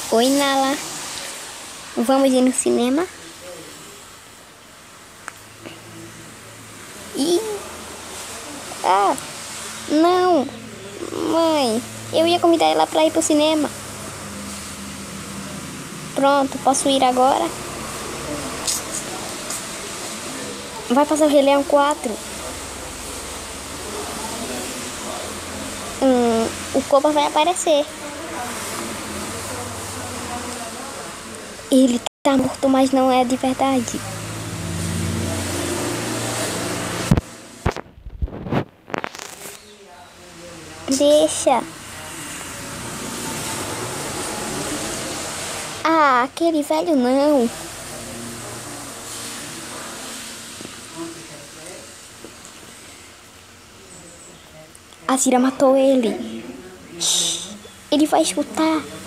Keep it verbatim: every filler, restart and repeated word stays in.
Oi, Nala. Vamos ir no cinema? Ih! Ah! Não! Mãe, eu ia convidar ela pra ir pro cinema. Pronto, posso ir agora? Vai passar o Rei Leão quatro. Hum, o Koba vai aparecer. Ele tá morto, mas não é de verdade. Deixa. Ah, aquele velho não. A Cira matou ele. Ele vai escutar.